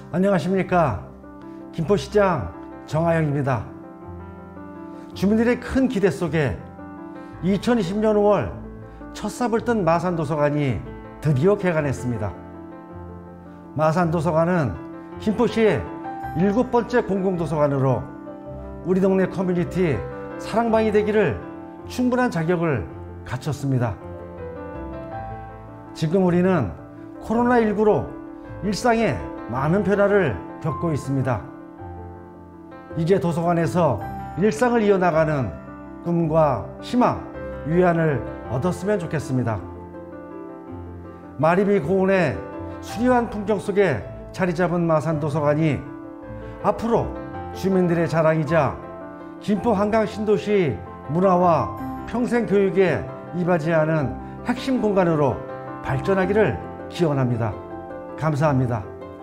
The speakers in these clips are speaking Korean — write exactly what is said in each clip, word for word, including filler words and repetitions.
안녕하십니까. 김포시장 정하영입니다. 주민들의 큰 기대 속에 이천이십 년 오월 첫 삽을 뜬 마산도서관이 드디어 개관했습니다. 마산도서관은 김포시의 일곱 번째 공공도서관으로 우리 동네 커뮤니티 사랑방이 되기를 충분한 자격을 갖췄습니다. 지금 우리는 코로나십구로 일상에 많은 변화를 겪고 있습니다. 이제 도서관에서 일상을 이어나가는 꿈과 희망, 위안을 얻었으면 좋겠습니다. 마리미 고운의 수려한 풍경 속에 자리 잡은 마산도서관이 앞으로 주민들의 자랑이자 김포 한강 신도시 문화와 평생교육에 이바지하는 핵심 공간으로 발전하기를 기원합니다. 감사합니다.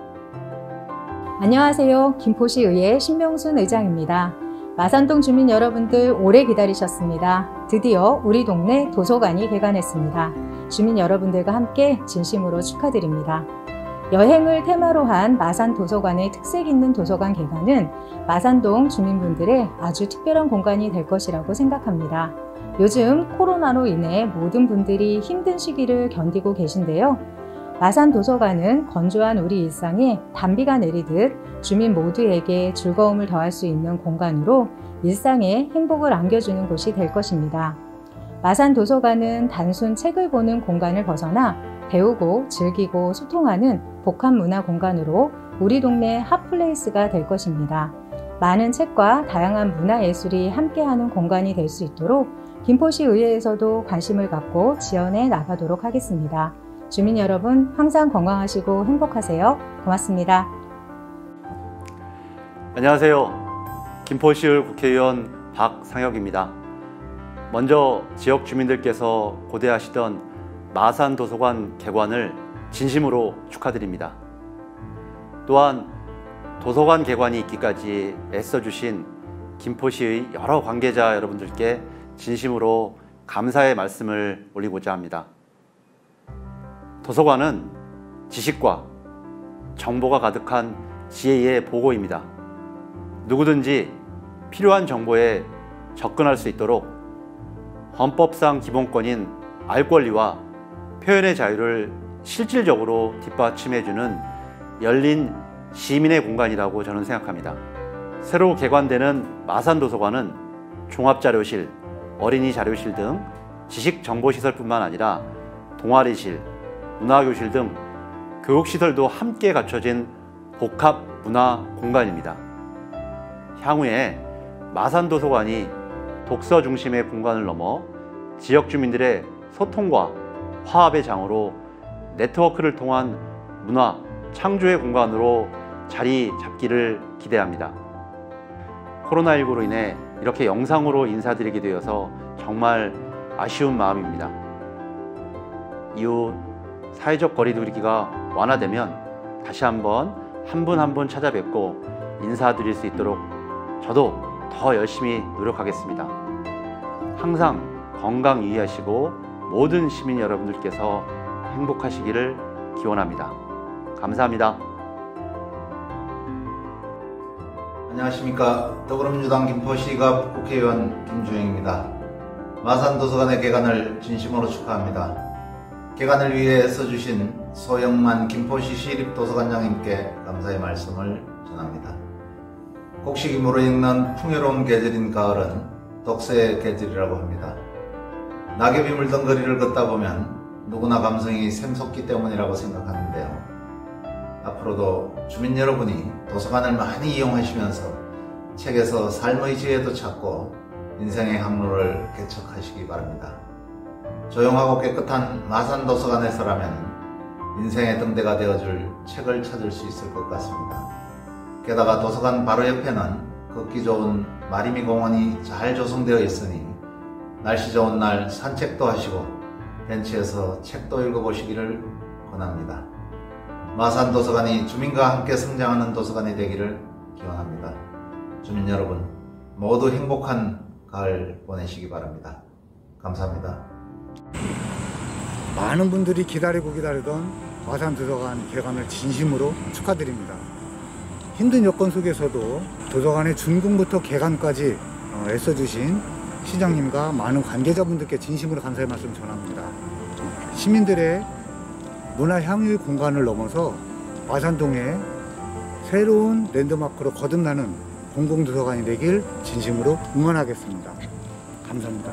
안녕하세요. 김포시의회 신명순 의장입니다. 마산동 주민 여러분들 오래 기다리셨습니다. 드디어 우리 동네 도서관이 개관했습니다. 주민 여러분들과 함께 진심으로 축하드립니다. 여행을 테마로 한 마산도서관의 특색 있는 도서관 개관은 마산동 주민분들의 아주 특별한 공간이 될 것이라고 생각합니다. 요즘 코로나로 인해 모든 분들이 힘든 시기를 견디고 계신데요. 마산도서관은 건조한 우리 일상에 단비가 내리듯 주민 모두에게 즐거움을 더할 수 있는 공간으로 일상에 행복을 안겨주는 곳이 될 것입니다. 마산도서관은 단순 책을 보는 공간을 벗어나 배우고 즐기고 소통하는 복합문화 공간으로 우리 동네 핫플레이스가 될 것입니다. 많은 책과 다양한 문화예술이 함께하는 공간이 될 수 있도록 김포시의회에서도 관심을 갖고 지원해 나가도록 하겠습니다. 주민 여러분 항상 건강하시고 행복하세요. 고맙습니다. 안녕하세요. 김포시의회 국회의원 박상혁입니다. 먼저 지역 주민들께서 고대하시던 마산도서관 개관을 진심으로 축하드립니다. 또한 도서관 개관이 있기까지 애써주신 김포시의 여러 관계자 여러분들께 진심으로 감사의 말씀을 올리고자 합니다. 도서관은 지식과 정보가 가득한 지혜의 보고입니다. 누구든지 필요한 정보에 접근할 수 있도록 헌법상 기본권인 알 권리와 표현의 자유를 실질적으로 뒷받침해주는 열린 시민의 공간이라고 저는 생각합니다. 새로 개관되는 마산도서관은 종합자료실, 어린이 자료실 등 지식정보시설뿐만 아니라 동아리실, 문화교실 등 교육시설도 함께 갖춰진 복합 문화 공간입니다. 향후에 마산도서관이 독서 중심의 공간을 넘어 지역 주민들의 소통과 화합의 장으로 네트워크를 통한 문화, 창조의 공간으로 자리 잡기를 기대합니다. 코로나십구로 인해 이렇게 영상으로 인사드리게 되어서 정말 아쉬운 마음입니다. 이후 사회적 거리두기가 완화되면 다시 한번 한 분 한 분 찾아뵙고 인사드릴 수 있도록 저도 더 열심히 노력하겠습니다. 항상 건강 유의하시고 모든 시민 여러분들께서 행복하시기를 기원합니다. 감사합니다. 안녕하십니까. 더불어민주당 김포시갑 국회의원 김주영입니다. 마산도서관의 개관을 진심으로 축하합니다. 개관을 위해 써주신 소영만 김포시 시립도서관장님께 감사의 말씀을 전합니다. 곡식이무로 읽는 풍요로운 계절인 가을은 독서의 계절이라고 합니다. 낙엽이 물던 거리를 걷다 보면 누구나 감성이 샘솟기 때문이라고 생각하는데요. 앞으로도 주민 여러분이 도서관을 많이 이용하시면서 책에서 삶의 지혜도 찾고 인생의 항로를 개척하시기 바랍니다. 조용하고 깨끗한 마산도서관에서라면 인생의 등대가 되어줄 책을 찾을 수 있을 것 같습니다. 게다가 도서관 바로 옆에는 걷기 좋은 마리미 공원이 잘 조성되어 있으니 날씨 좋은 날 산책도 하시고 벤치에서 책도 읽어보시기를 권합니다. 마산도서관이 주민과 함께 성장하는 도서관이 되기를 기원합니다. 주민 여러분 모두 행복한 가을 보내시기 바랍니다. 감사합니다. 많은 분들이 기다리고 기다리던 마산도서관 개관을 진심으로 축하드립니다. 힘든 여건 속에서도 도서관의 준공부터 개관까지 애써주신 시장님과 많은 관계자분들께 진심으로 감사의 말씀 전합니다. 시민들의 문화 향유의 공간을 넘어서 마산동의 새로운 랜드마크로 거듭나는 공공도서관이 되길 진심으로 응원하겠습니다. 감사합니다.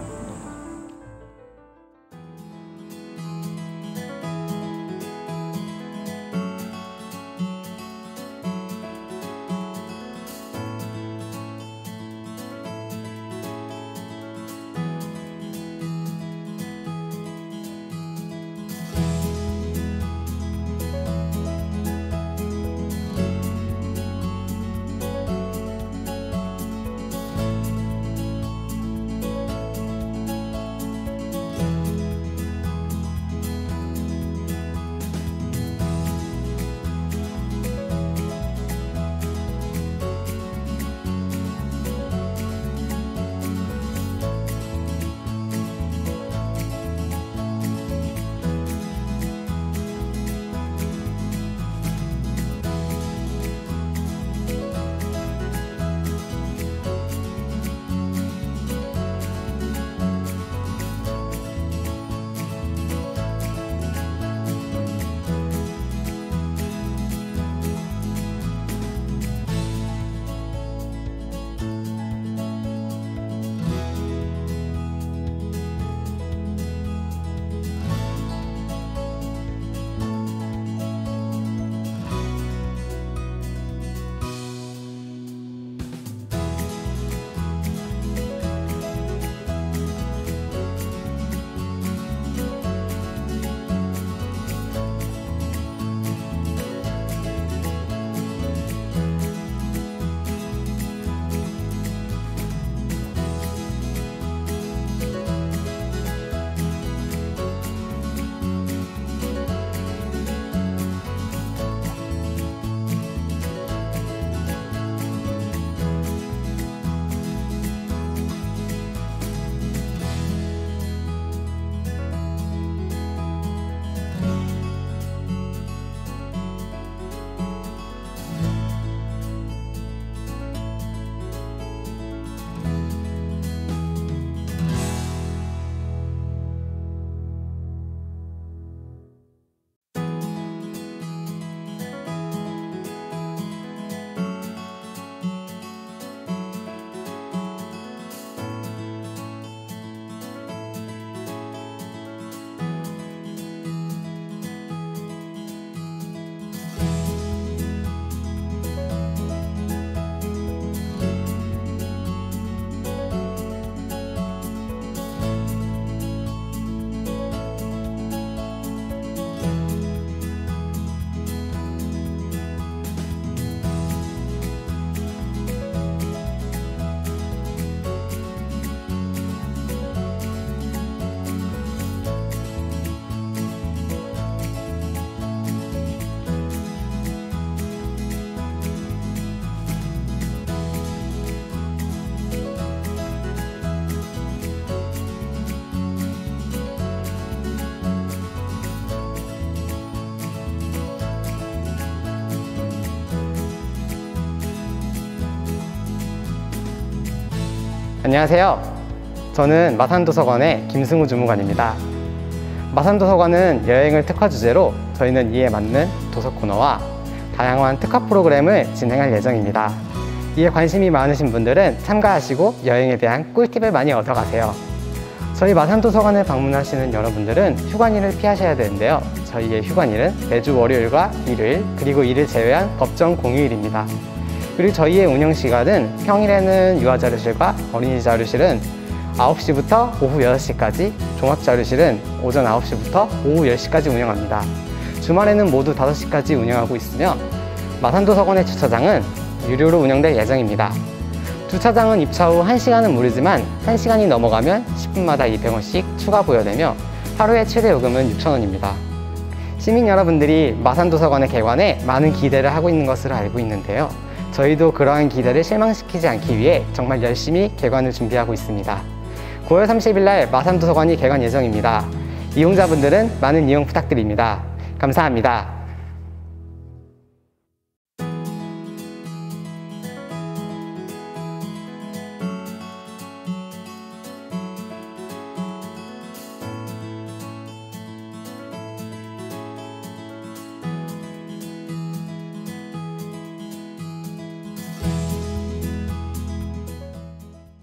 안녕하세요. 저는 마산도서관의 김승우 주무관입니다. 마산도서관은 여행을 특화 주제로 저희는 이에 맞는 도서 코너와 다양한 특화 프로그램을 진행할 예정입니다. 이에 관심이 많으신 분들은 참가하시고 여행에 대한 꿀팁을 많이 얻어가세요. 저희 마산도서관을 방문하시는 여러분들은 휴관일을 피하셔야 되는데요. 저희의 휴관일은 매주 월요일과 일요일, 그리고 이를 제외한 법정 공휴일입니다. 그리고 저희의 운영시간은 평일에는 유아자료실과 어린이 자료실은 아홉 시부터 오후 여섯 시까지, 종합자료실은 오전 아홉 시부터 오후 열 시까지 운영합니다. 주말에는 모두 다섯 시까지 운영하고 있으며 마산도서관의 주차장은 유료로 운영될 예정입니다. 주차장은 입차 후 한 시간은 무료지만 한 시간이 넘어가면 십 분마다 이백 원씩 추가 부여되며 하루에 최대 요금은 육천 원입니다. 시민 여러분들이 마산도서관의 개관에 많은 기대를 하고 있는 것으로 알고 있는데요. 저희도 그러한 기대를 실망시키지 않기 위해 정말 열심히 개관을 준비하고 있습니다. 구월 삼십일 날 마산도서관이 개관 예정입니다. 이용자분들은 많은 이용 부탁드립니다. 감사합니다.